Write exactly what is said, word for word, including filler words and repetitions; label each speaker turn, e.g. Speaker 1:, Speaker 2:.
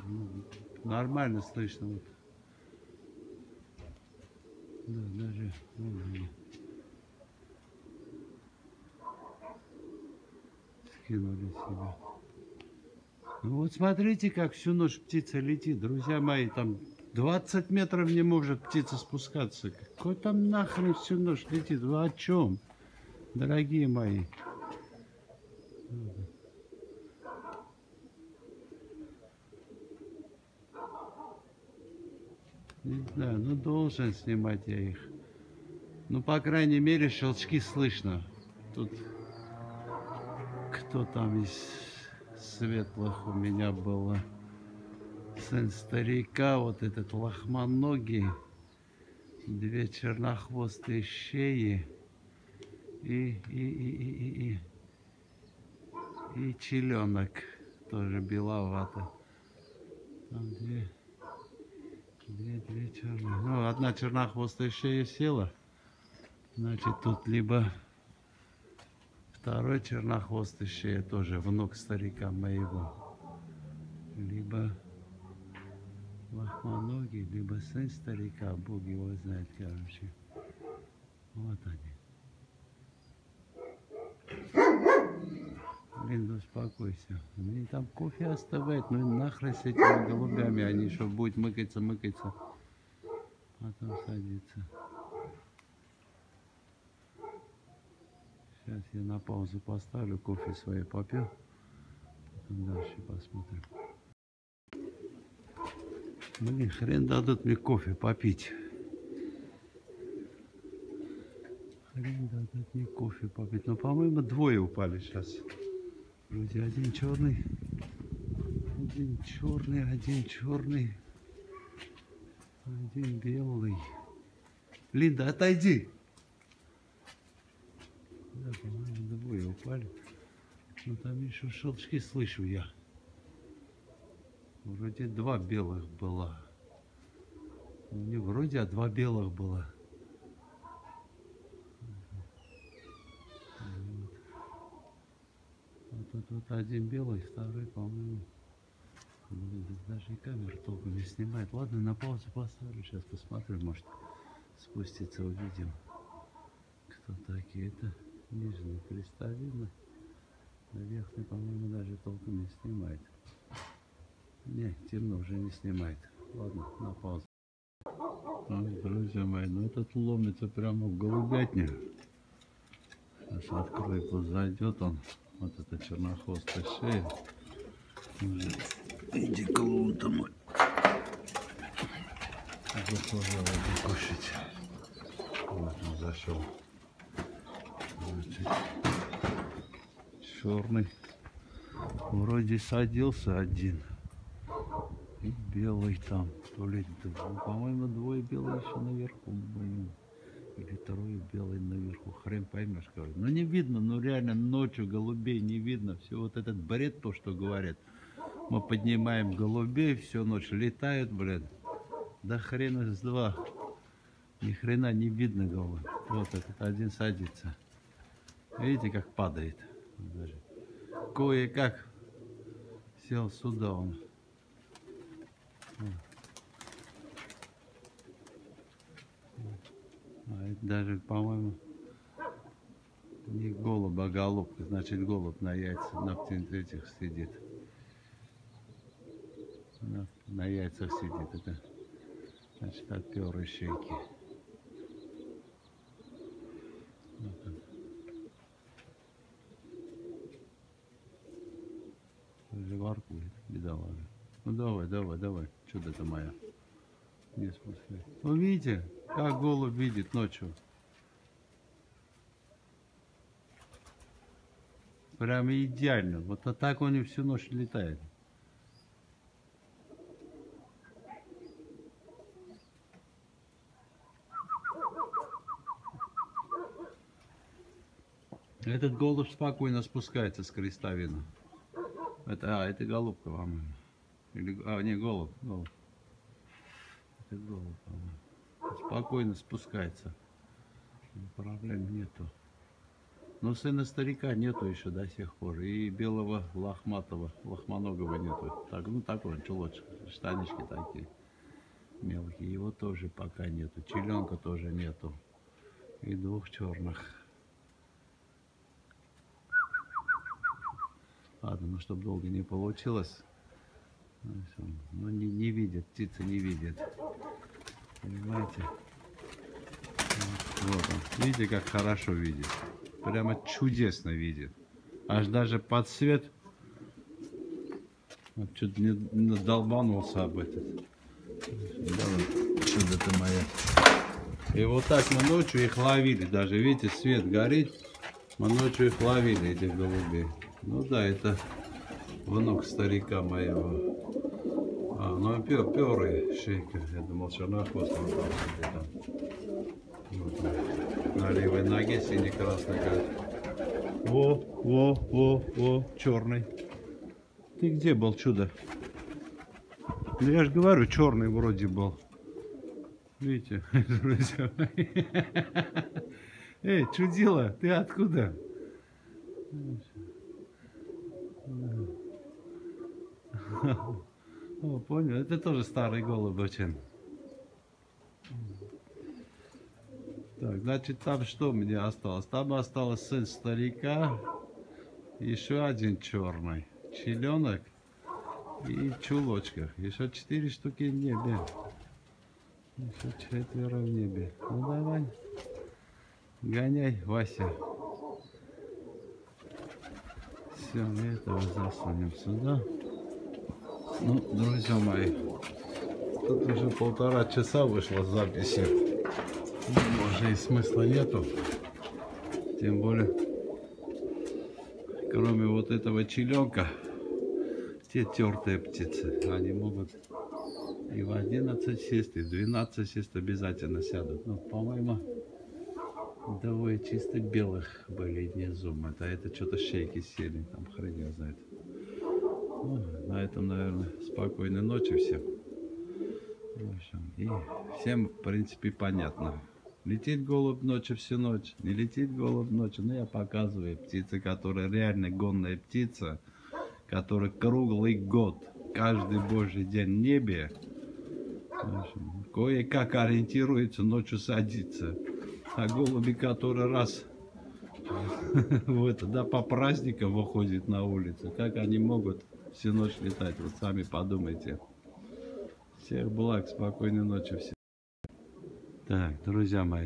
Speaker 1: Нормально слышно. Вот. Да, даже вон они скинули себя. Ну вот смотрите, как всю ночь птица летит, друзья мои, там двадцать метров не может птица спускаться. Какой там нахрен всю ночь летит? Вы о чем, дорогие мои? Не знаю, ну должен снимать я их. Ну, по крайней мере, щелчки слышно. Тут кто там из светлых у меня было? Сын старика, вот этот лохмоногий, две чернохвостые щеи и, и, и, и, и, и, и челенок тоже беловато. Там две, две, две черные. Ну, одна чернохвостая шея села. Значит, тут либо второй чернохвостый шея, тоже внук старика моего, либо лохмоногий, либо сын старика, Бог его знает, короче. Вот они. Блин, ну успокойся. Мне там кофе оставать, ну нахрен с этими голубями, они что, будут мыкаться, мыкаться, потом садиться. Сейчас я на паузу поставлю, кофе свое попью, потом дальше посмотрим. Блин, хрен дадут мне кофе попить. Хрен дадут мне кофе попить. Ну, по-моему, двое упали сейчас. Вроде один черный, один черный, один черный, один белый. Линда, отойди! Да, по-моему, двое упали. Но там еще щелчки слышу я. Вроде два белых было. Ну, не вроде, а два белых было. Вот тут вот один белый, второй, по-моему, даже и камера толком не снимает. Ладно, на паузу поставлю, сейчас посмотрю, может спустится, увидим, кто такие. Это нижний крестовина, верхний, по-моему, даже толком не снимает. Не, темно, уже не снимает. Ладно, на паузу. Ой, друзья мои, ну этот ломится прямо в голубятню. Сейчас открою, пусть зайдет он. Вот это чернохвостая шея. Иди, клоун-то мой. Захожу кушать. Вот он зашел. Значит, черный. Вроде садился один. И белый там. То ли, по-моему, двое белых еще наверху были. Или трое белый наверху. Хрен поймешь, говорю. Ну не видно, ну реально ночью голубей не видно. Все вот этот бред, то, что говорят. Мы поднимаем голубей, всю ночь летают, блин. Да хрена с два. Ни хрена не видно голубь. Вот этот один садится. Видите, как падает. Даже кое-как сел сюда он. А это даже, по-моему, не голубь, а голубка. Значит, голубь на яйцах, на птицах сидит. На, на яйцах сидит. Это, значит, от первой щейки. Вот он. Уже воркует, бедолага. Ну давай, давай, давай, чудо-то моя. Не спускай. Вы видите, как голубь видит ночью? Прямо идеально. Вот а так он и всю ночь летает. Этот голубь спокойно спускается с крестовины. Это, а, это голубка, по-моему. Или, а, не, голубь, голубь. Это голубь, по-моему. Спокойно спускается. Проблем нету. Но сына старика нету еще до сих пор. И белого лохматого, лохмоногого нету. Так, ну такой чулочек, штанишки такие мелкие. Его тоже пока нету. Челенка тоже нету. И двух черных. Ладно, ну чтобы долго не получилось. Ну не, не видит, птица не видит. Понимаете? Вот, вот он. Видите, как хорошо видит. Прямо чудесно видит. Аж даже под свет. Вот чуть не надолбанулся об этот. Давай, чудо ты моя. И вот так мы ночью их ловили. Даже, видите, свет горит. Мы ночью их ловили, этих голубей. Ну да, это внук старика моего. А, ну пер, перы, шейка. Я думал, чернохвост он там себе там. Вот. На левой ноге синий-красный говорит. Во, во, во, во, черный. Ты где был, чудо? Ну я же говорю, черный вроде был. Видите, друзья мои. Эй, чудила, ты откуда? О, понял, это тоже старый голубь очень. Так, значит, там что мне осталось? Там осталось сын старика, еще один черный, челенок и чулочка. Еще четыре штуки в небе. Еще четверо в небе. Ну давай, гоняй, Вася. Все, мы этого засунем сюда. Ну, друзья мои, тут уже полтора часа вышло записи. Ну, уже и смысла нету. Тем более, кроме вот этого челенка, те тертые птицы, они могут и в одиннадцать сесть, и в двенадцать сесть обязательно сядут. Ну, по-моему, двое чисто белых были внизу. Это, это что-то шейки сели, там хрен его знает. Ну, на этом, наверное, спокойной ночи всем. В общем, и всем, в принципе, понятно. Летит голубь ночью всю ночь, не летит голубь ночью. Но я показываю птицы, которая реально гонная птица, которая круглый год, каждый божий день в небе. Кое-как ориентируется, ночью садится. А голуби, которые раз в это, да, по праздникам выходят на улицу, как они могут всю ночь летать? Вот сами подумайте. Всех благ, спокойной ночи всем. Так, друзья мои.